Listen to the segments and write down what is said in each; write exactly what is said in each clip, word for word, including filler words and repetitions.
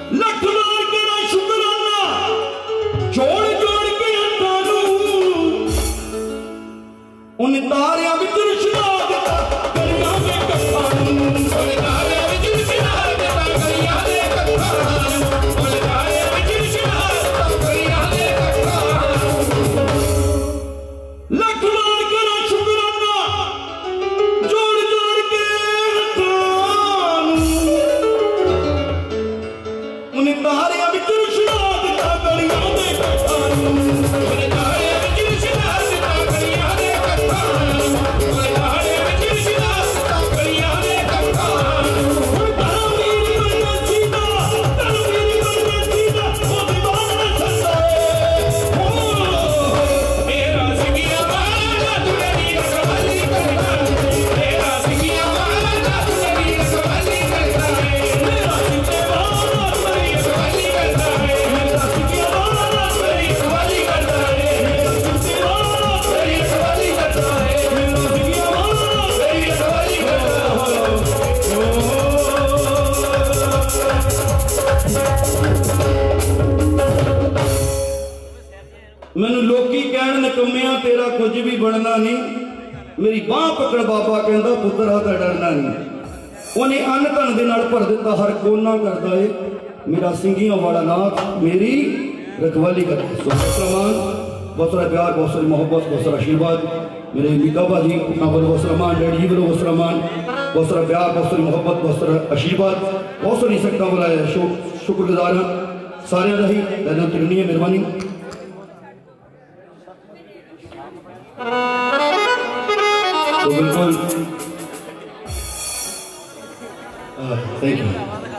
लख लाल तेरा शुकराना जोड़ जोड़ के हथां उन तारियां विच रुशना दिता गलियां दे कट्ठां उन तारियां विच रुशना दिता गलियां दे कट्ठां उन तारियां विच रुशना दिता गलियां दे कट्ठां लख लाल तेरा शुकराना जोड़ जोड़ के हथां उन तारियां विच रुशना दिता गलियां दे कट्ठां उन तारियां विच रुशना दिता गलियां दे कट्ठां उन तारियां विच रुशना दिता गलियां दे कट्ठां हुण तनवीर बनना सीधा तनवीर बनना सीधा ओ दीवाना छंदा ओ तेरा सिगिया वाला तुरी रखवाली करता तेरा सिगिया वाला तुरी रखवाली करता मेरा सिगे वाला तुरी रखवाली करता मेरा सिगिया वाला तुरी रखवाली करता मेरा सिगे वाला तुरी रखवाली करता मेरा सिगिया वाला तुरी रखवाली करता मैनू लोकी कहण नकम्मिया तेरा कुछ भी बनना नहीं मेरी बाह पकड़ बाबा कहंदा पुत्रा ता डरना नहीं उन्हें अन्न धन दे नाल भर दिता हर कोना करदा है मेरा सिंगियां वाला नाथ मेरी रखवाली करदा है। बहुत सारा बहुत सारा प्यार बहुत सारी मोहब्बत बहुत सारा आशीर्वाद मेरे मीका भाजी अपना बोलो बहुत सारा मान डैडी जी बोलो बहुत सारा मान बहुत सारा प्यार बहुत सारी मोहब्बत बहुत सारा आशीर्वाद बहुत सारी सकता वाला है शुक्रगुजार हाँ सारे का ही लैना तिरनी है मेहरबानी तो बिल्कुल थैंक यू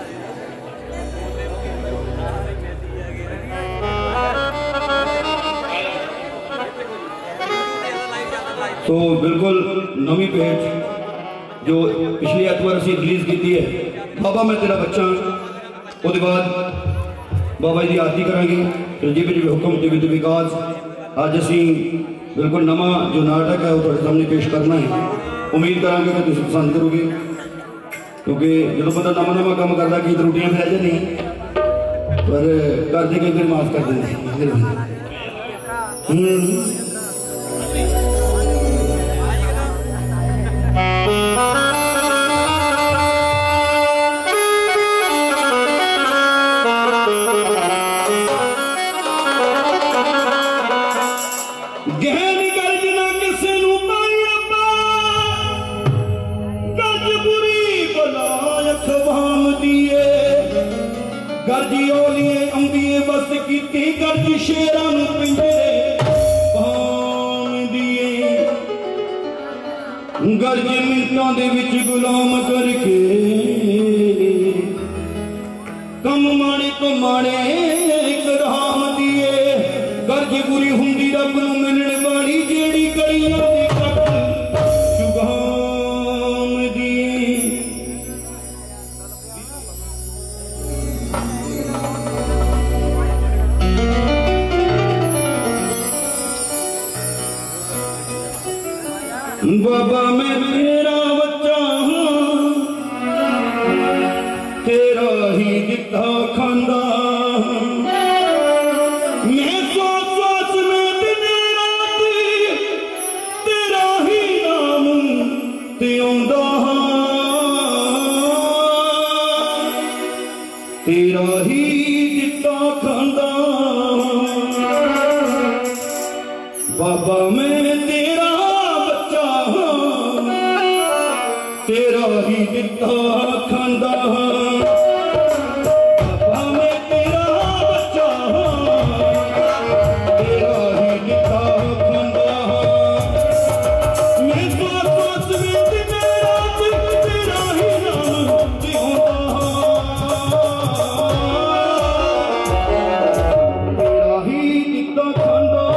तो बिल्कुल नवी पेज जो पिछली एतवार असी रिलीज की है बाबा मैं तेरा बच्चा उसके बाद बाबा जी की आरती करांगे फिर जी भी हुक्म टी वी विकास अज असी बिल्कुल नवा जो नाटक है वो थोड़े सामने पेश करना है उम्मीद करांगे कि तुम पसंद करोगे क्योंकि जो बंदा नवा नवा काम करता की त्रुटियां रह जाए पर कर दे कई बार माफ कर देंगे गर्जी ओलिए अंबिए बस की गर्जी शेरां नूं पिंजरे पाण दिए गर्जी मिंटां दे विच गुलाम करके कम माड़े तो माड़े कराम दिए गर्जी बुरी हुंदी रब नूं मिलण वाली जेड़ी गलियां दे कट जुगाम दिए बाबा मैं तेरा बच्चा हूँ तेरा ही दिता खांदा मैं श्वास श्वास में दिन रात तेरा ही नाम ते आंदा तेरा ही दिता खांदा बाबा मैं तेरा तेरा ही दिता खांदा बाबा मैं तेरा बच्चा तेरा ही दिता खांदा मैं श्वास श्वास में दिन रात तेरा ही नाम दियोंदा तेरा ही दिता खांदा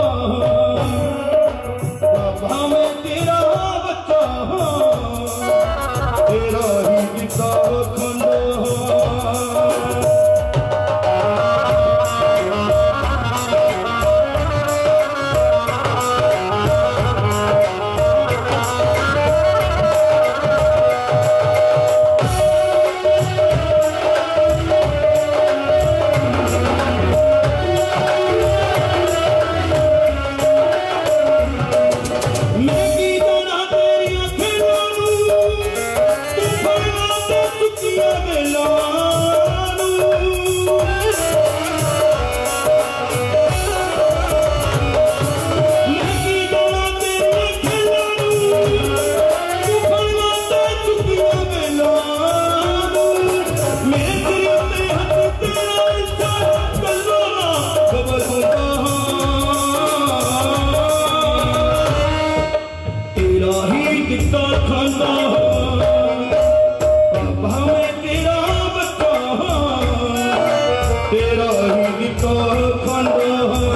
बाबा मैं तेरा बच्चा तेरा ही दिता तेरा ही दिता खंडा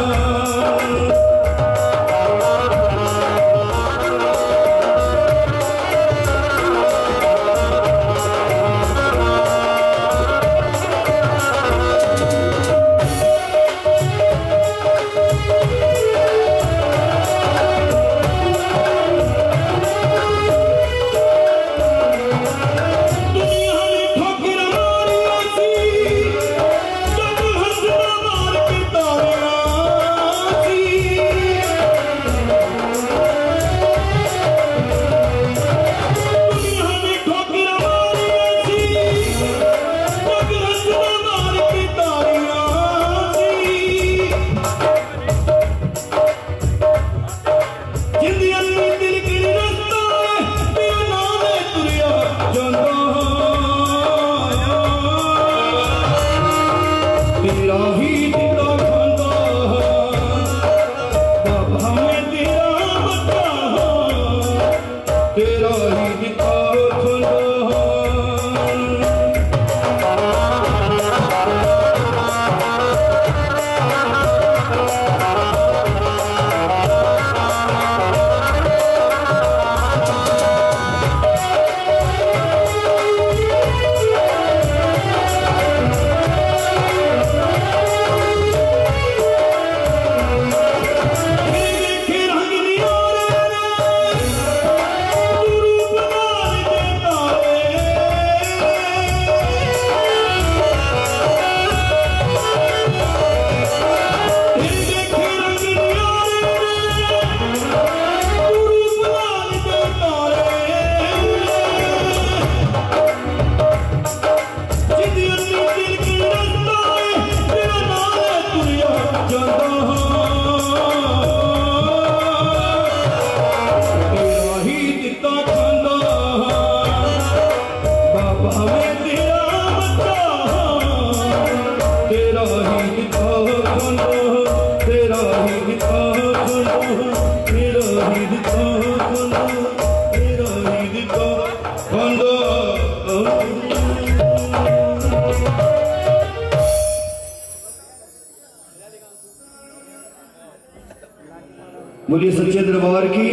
बोलिए सच्चे दरबार की।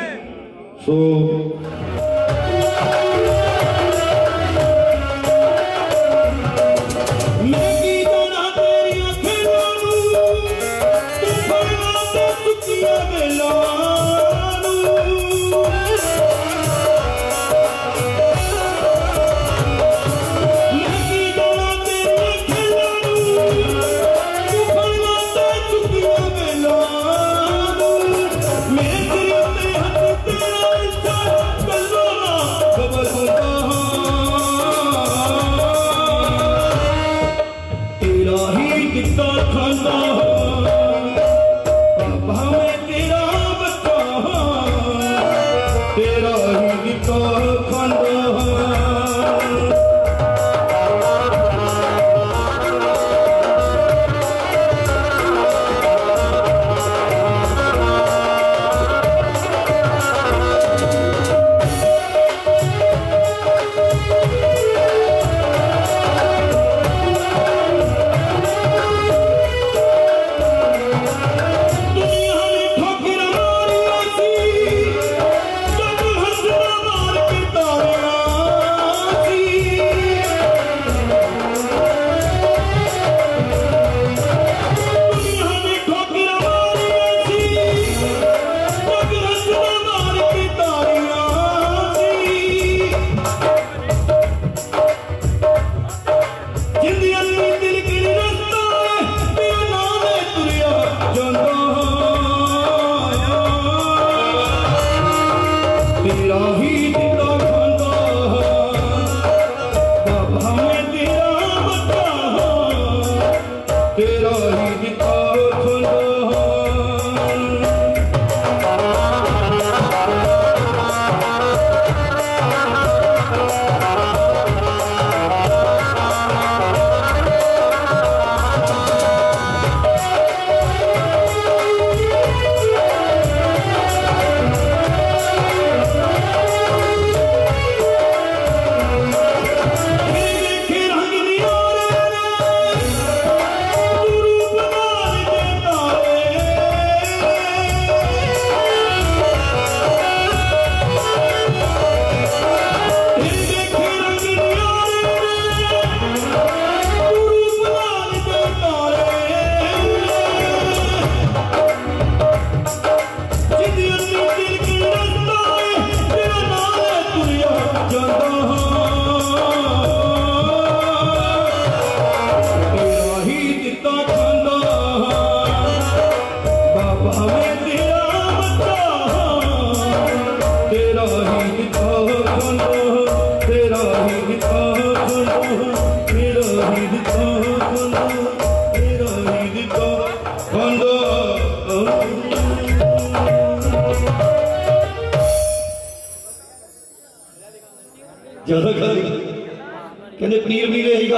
सो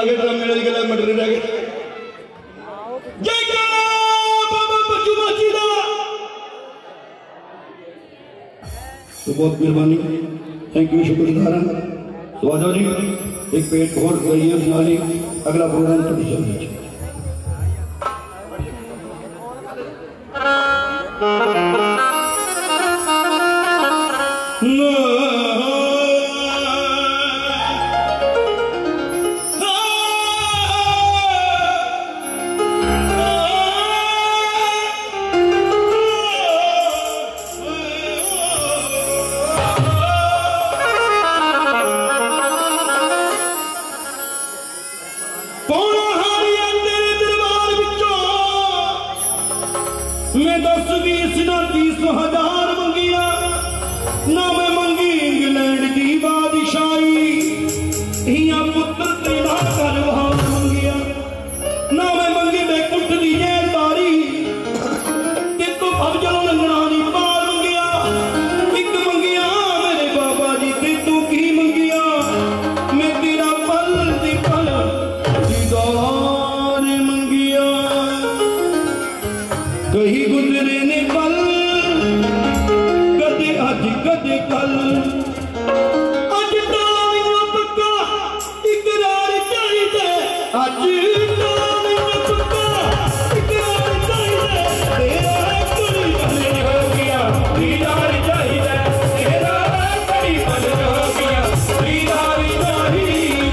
गए ड्रम मेले की गल मटरी रह गए जयकारा बाबा बच्चू माची दा तो बहुत मेहरबानी थैंक यू शुक्रगुजार हां तो आ जाओ जी एक पेट और गई है नाली अगला प्रोग्राम तो चलिए मैं दस बीस ना तीस हजार मंगिया ना मैं मंगी इंग्लैंड की बादशाही हिया पुत्र तेरा घर वहां मंगिया ना मैं मंगी बैकुंठ दी जैलदारी ते तो अफजल लंगना दी पाल मंगिया एक मंगिया मेरे बाबा जी ते तू की मंगिया मैं तेरा पल दी पल दीदार मंगिया कहीं गुजरे ने पल कदे अज कदे कल अज तो पक्का इकरार चाहिए अज तो पक्का इकरार चाहिए तेरा कड़ी बने हो गया दीदार चाहिए तेरा कड़ी बने हो गया दीदार चाहिए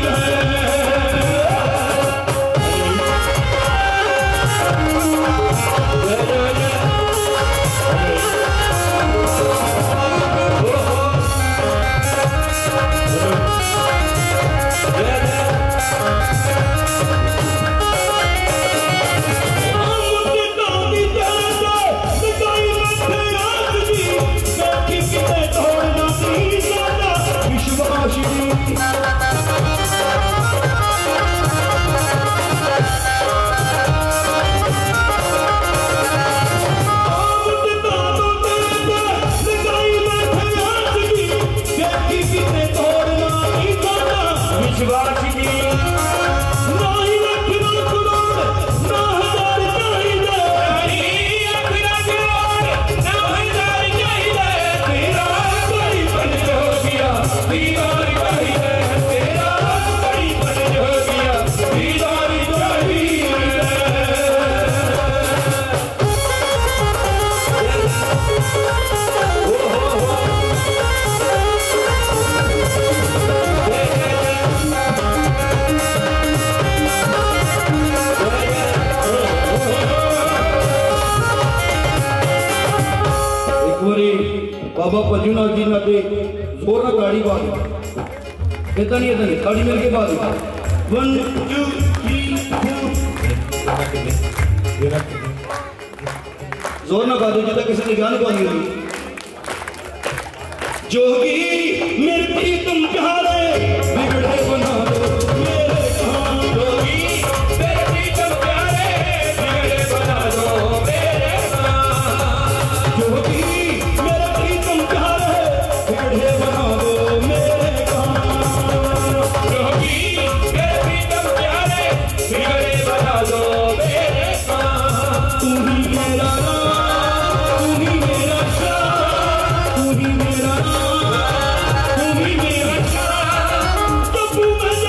बाबा पंजूनाथ जी ने जोर ना गाड़ी बात इतना नहीं इतना नहीं गाड़ी मिल के बाद वन टू थ्री जोर ना गा दो जितना किसी ने गाने पानी होगी जोगी मेरे प्रीतम प्यारे बिगड़े बना दो मेरे कहां जोगी मेरे प्रीतम प्यारे बिगड़े बना दो मेरे कहां जोगी मेरे प्रीतम प्यारे बिगड़े बना दो मेरे कहां जोगी मेरे प्रीतम प्यारे बिगड़े बना दो मेरे कहां तू ही मेरा तू ही मेरा तू ही मेरा तू ही मेरा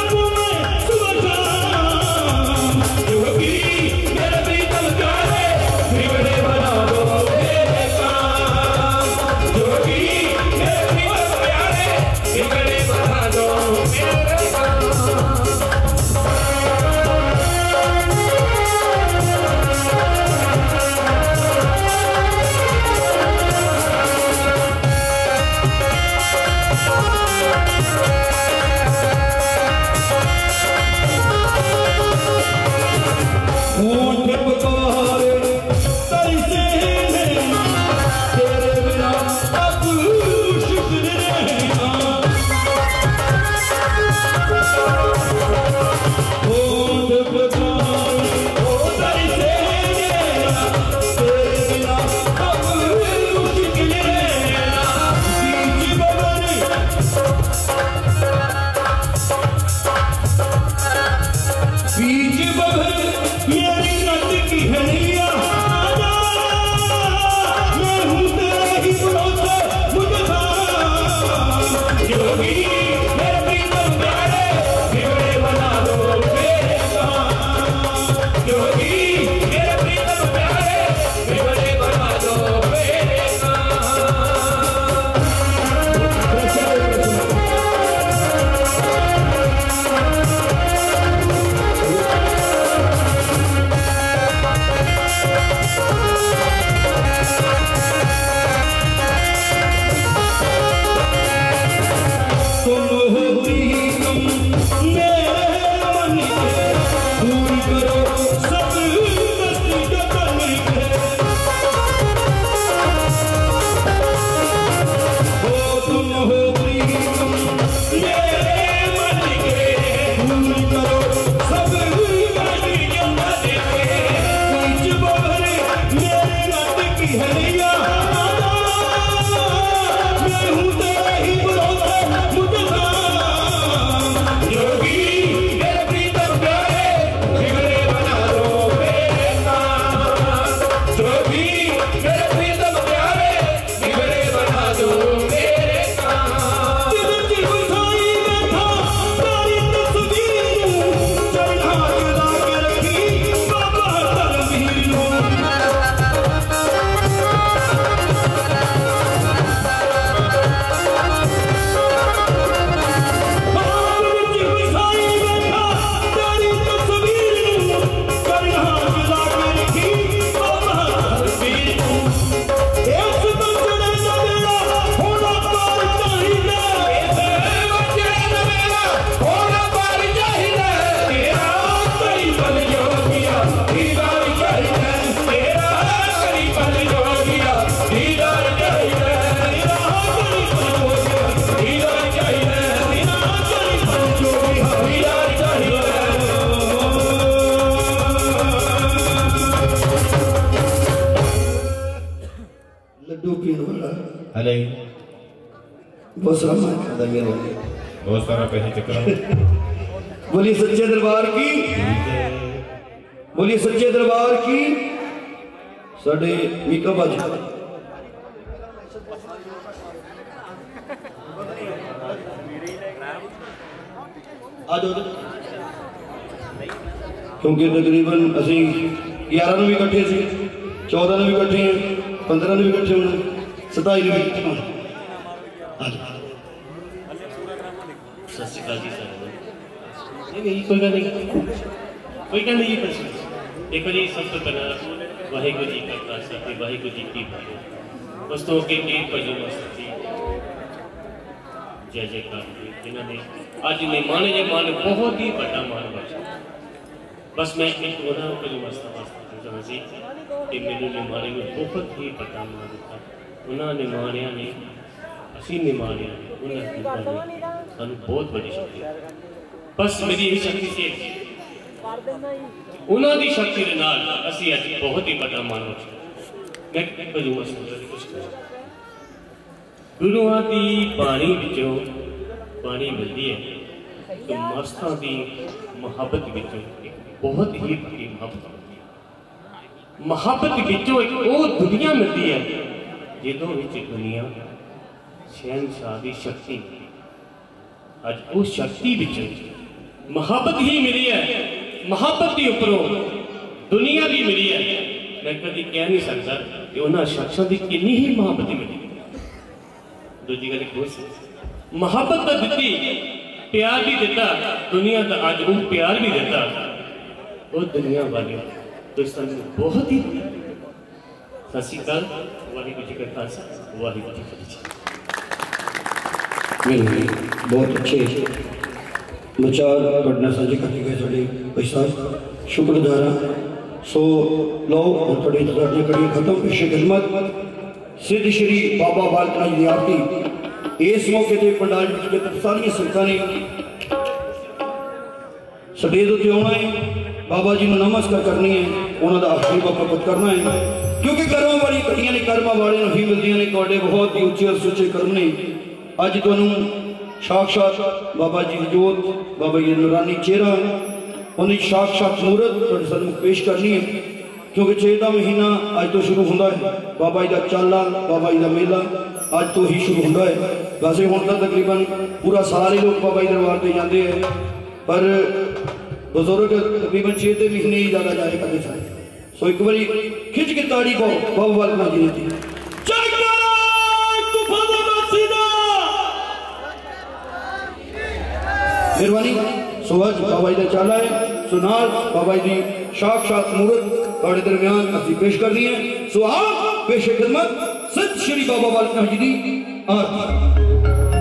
बहुत सारा पैसे चक्कर। बोलिए सच्चे दरबार की, बोलिए सच्चे दरबार की। साडे मीका बाजी आज क्योंकि तकरीबन असी ग्यारह भी इकट्ठे से, चौदह भी इकट्ठे हैं, पंद्रह भी इकट्ठे होने, सताई भी कोई गल नहीं, कोई गल नहीं। देखो जी, सब तो पहला वाहिगुरू जी का खालसा ते वाहिगुरू जी की फतेह। उस तो अगे के भजन मस्ती जय जयकार जिन्होंने अज निमाने जे मान बहुत ही बड़ा मान बचा। बस मैं एक उन्होंने भजन मस्ता वास्ते समझ सी कि मैंने निमाने में बहुत ही बड़ा मान दिता। उन्होंने निमाणिया ने, असी निमाणिया ने, उन्होंने सानू बहुत बड़ी शक्ति। बस मेरी यही शक्ति से उन्होंने शक्ति के नाल असी अज बहुत ही बड़ा मान बचा। मैं भजन मस्ता कुछ कर गुरुआं दी बाणी विचों बाणी मिलती है तो मस्तां दी मुहब्बत विचों एक बहुत ही बड़ी मुहब्बत मिलती है। मुहब्बत विचों एक वो दुनिया मिलती है जिदों विच दुनिया शहनशाह दी शक्ति अज वो शक्ति विचों मुहब्बत ही मिली है। मुहब्बत के उपरों दुनिया भी मिली है। मैं कभी कह नहीं सकता कि उन्होंने शख्सों की कितनी ही मुहब्बत मिली। दूजी गल खुश मुहब्बत तो दी, प्यार भी दिता दुनिया का, अज वो प्यार भी दिता वो दुनिया वाले तो इस तरह बहुत ही सत श्री अकाल। वाहिगुरू जी का खालसा, वाहिगुरू जी की फतेह। बहुत अच्छे विचार पढ़ना साझे करके गए साढ़े भाई साहब, शुक्रगुजार हाँ। सो लो और थोड़ी इंतजार करिए खत्म पेशे खिदमत सिद्ध श्री बाबा बालक नाथ जी आरती। इस मौके पर पंडाल सारिया संगतां ने स्टेज उत्ते आना है, बाबा जी को नमस्कार करनी है, उन्होंने आशीर्वाद प्राप्त करना है। क्योंकि कर्म वाली कटियां ने कर्म वाले ही मिलदियां ने। तुहाडे बहुत ही उच्चे और सुचे कर्म ने। अज तुहानूं साक्षात बाबा जी की जोत, बाबा जी नूरानी चेहरा, उन्हें साक्षात मूरत तुहाडे सामने पेश करनी है। क्योंकि चेत का महीना अज तो शुरू होता है, बाबा जी का चाला, बाबा जी का मेला अज तो ही शुरू होता है। वैसे हुण तां तकरीबन पूरा साल ही लोग बाबा जी दरबार से जाते हैं, पर बुजुर्ग तकरीबन छह ते महीने ही ज्यादा जाए करते सारे सो एक बारी खिंच के ताड़ी को बाबा वालका जी ने दी मेहरबानी सुहाज बाबा जी का चाला है सुनाल बाबा जी साक्षात मूर्त थोड़े दरमियान असि पेश कर दी है सुहाग पेश खिदमत सत श्री बाबा वालका जी की आरती